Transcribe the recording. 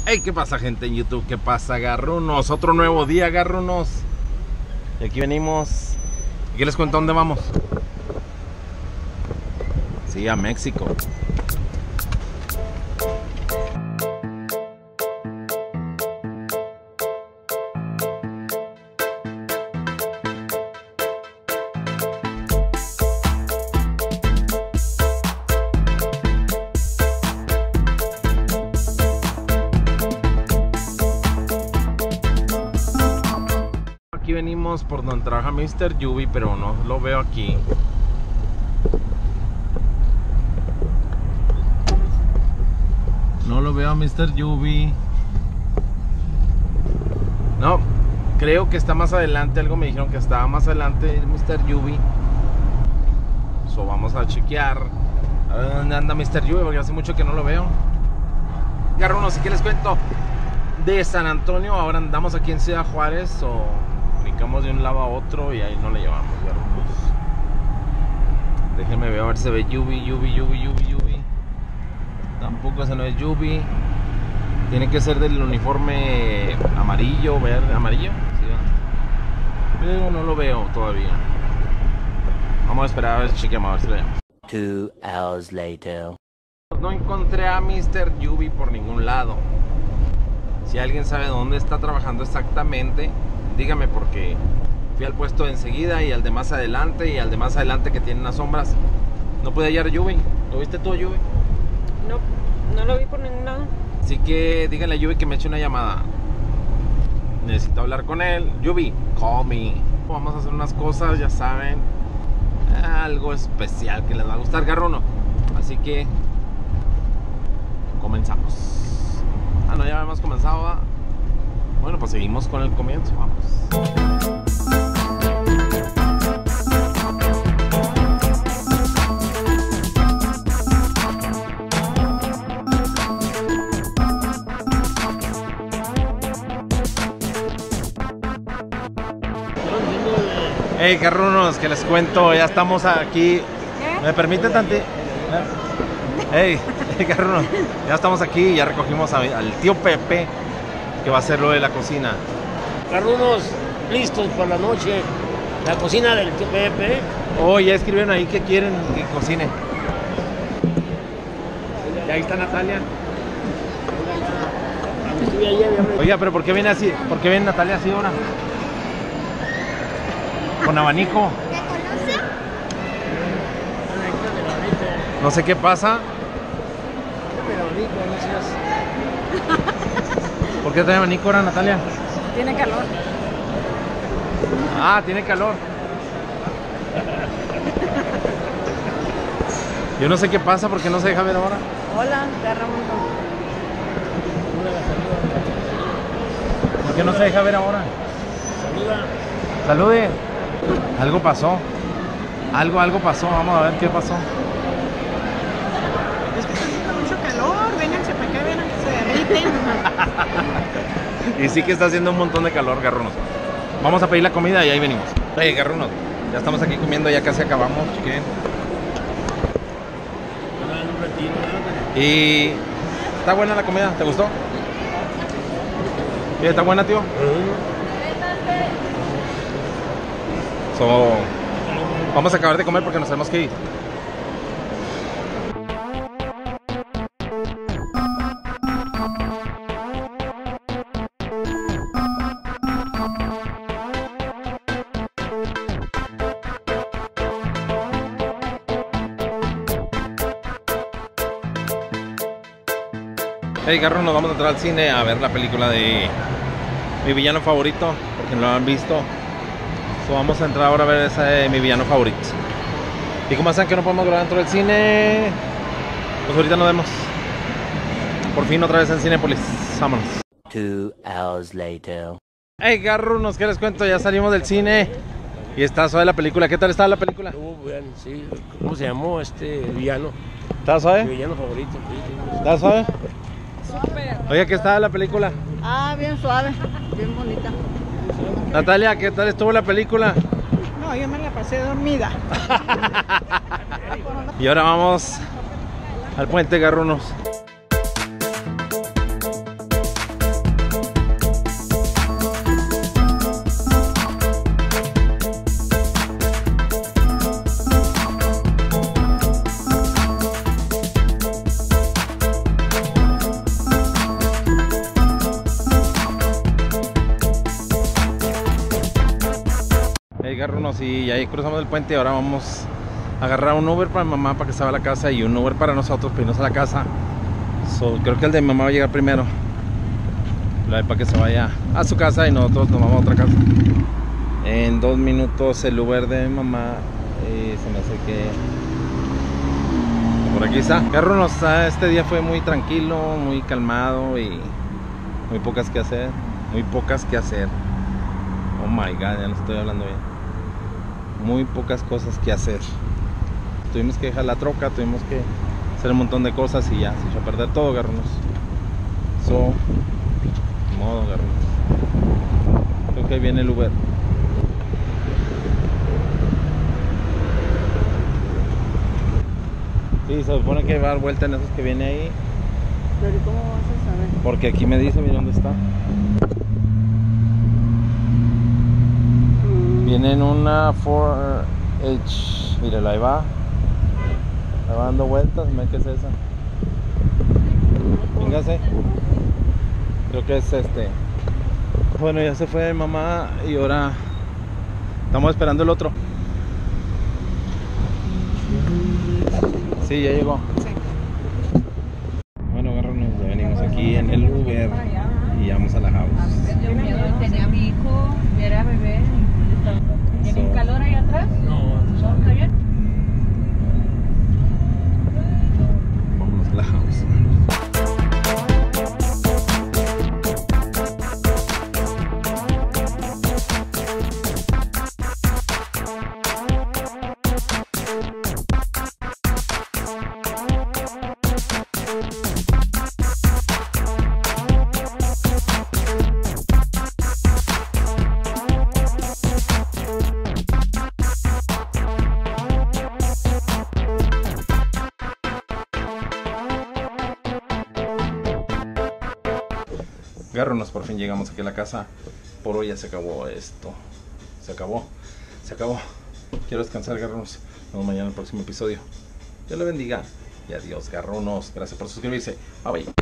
Hey, ¿qué pasa, gente en YouTube? ¿Qué pasa, garrunos? Otro nuevo día, garrunos. Y aquí venimos. ¿Y qué les cuento? ¿Dónde vamos? Sí, a México. Aquí venimos por donde trabaja Mr. Yubi, pero no lo veo aquí. No lo veo a Mr. Yubi. No, creo que está más adelante. Algo me dijeron que estaba más adelante Mr. Yubi. So vamos a chequear a ver dónde anda Mr. Yubi, porque hace mucho que no lo veo. Garrunos, ¿y qué les cuento? De San Antonio, ahora andamos aquí en Ciudad Juárez. O brincamos de un lado a otro y ahí no le llevamos, garrunos. Déjenme ver a ver si se ve Yubi. Tampoco ese no es Yubi. Tiene que ser del uniforme amarillo, verde, amarillo. ¿Sí, pero no lo veo todavía. Vamos a esperar a ver, chequeamos a ver si lo vemos. 2 hours later. No encontré a Mr. Yubi por ningún lado. Si alguien sabe dónde está trabajando exactamente, dígame, porque fui al puesto de enseguida y al de más adelante y al de más adelante que tiene unas sombras. No pude hallar a Yubi. ¿Lo viste tú, Yubi? No lo vi por ningún lado. Así que díganle a Yubi que me eche una llamada. Necesito hablar con él. Yubi, call me. Vamos a hacer unas cosas, ya saben. Algo especial que les va a gustar, garruno. Así que comenzamos. Ah, no, ya hemos comenzado, ¿va? Bueno, pues seguimos con el comienzo. Vamos. Hey, garrunos, que les cuento, ya estamos aquí. ¿Qué? ¿Me permite tantito? Hey, garrunos, ya estamos aquí, ya recogimos al tío Pepe, que va a hacer lo de la cocina. Garrunos listos para la noche. La cocina del tío Pepe. Oh, ya escribieron ahí que quieren que cocine. Y ahí está Natalia. Estuve ayer, Oiga, pero ¿por qué viene así? ¿Por qué viene Natalia así ahora? Con abanico. No sé qué pasa. ¿Por qué trae abanico ahora, Natalia? Tiene calor. Ah, tiene calor. Yo no sé qué pasa porque no se deja ver ahora. Hola, te Ramón. ¿Por qué no se deja ver ahora? Salude. Algo pasó. Algo pasó. Vamos a ver qué pasó. Es que está haciendo mucho calor. Vénganse para acá, vean que se derriten. Y sí que está haciendo un montón de calor, garrunos. Vamos a pedir la comida y ahí venimos. Hey, garrunos, ya estamos aquí comiendo, ya casi acabamos, chiquín. Y está buena la comida, ¿te gustó? ¿Sí, está buena, tío? So, vamos a acabar de comer porque nos tenemos que ir. Hey, garro, nos vamos a entrar al cine a ver la película de mi villano favorito, porque no lo han visto. So, vamos a entrar ahora a ver esa de mi villano favorito. Y como saben que no podemos grabar dentro del cine, pues ahorita nos vemos. Por fin otra vez en Cinépolis. Vámonos. 2 hours later. Hey, garrunos, ¿qué les cuento? Ya salimos del cine y está suave la película. ¿Qué tal estaba la película? Bien, sí. ¿Cómo se llamó este villano? ¿Estaba Mi suave? villano favorito. Sí. ¿Estaba suave? Súper. Oiga, ¿qué estaba la película? Ah, bien suave, bien bonita. Natalia, ¿qué tal estuvo la película? No, yo me la pasé dormida. Y ahora vamos al puente, garrunos. garrunos, y ya ahí cruzamos el puente y ahora vamos a agarrar un Uber para mi mamá para que se vaya a la casa y un Uber para nosotros para irnos a la casa. Creo que el de mi mamá va a llegar primero, para que se vaya a su casa y nosotros nos vamos a otra casa. En 2 minutos el Uber de mi mamá, se me hace que por aquí está. Garrunos, este día fue muy tranquilo, muy calmado y muy pocas que hacer. Oh my god, ya no estoy hablando bien. Muy pocas cosas que hacer. Tuvimos que dejar la troca, tuvimos que hacer un montón de cosas y ya se echó a perder todo, garrunos. Modo, garrunos. Creo que ahí viene el Uber. Sí, se supone que va a dar vuelta en esos que viene ahí. Pero ¿cómo vas a saber? Porque aquí me dice, mira dónde está. Viene en una 4H. Mírala, ahí va. Ahí va dando vueltas. Mira qué es esa. Véngase. Creo que es este. Bueno, ya se fue mamá y ahora estamos esperando el otro. Sí, ya llegó. Sí. Bueno, garrones, ya venimos aquí en el Uber y ya vamos a la house. Yo tenía a mi hijo, y era bebé. ¿Tiene calor ahí atrás? No, ¿está bien? Vámonos a la house. Garrunos, por fin llegamos aquí a la casa. Por hoy ya se acabó esto. Se acabó. Quiero descansar, garrunos. Nos vemos mañana en el próximo episodio. Dios le bendiga y adiós, garrunos. Gracias por suscribirse. Bye bye.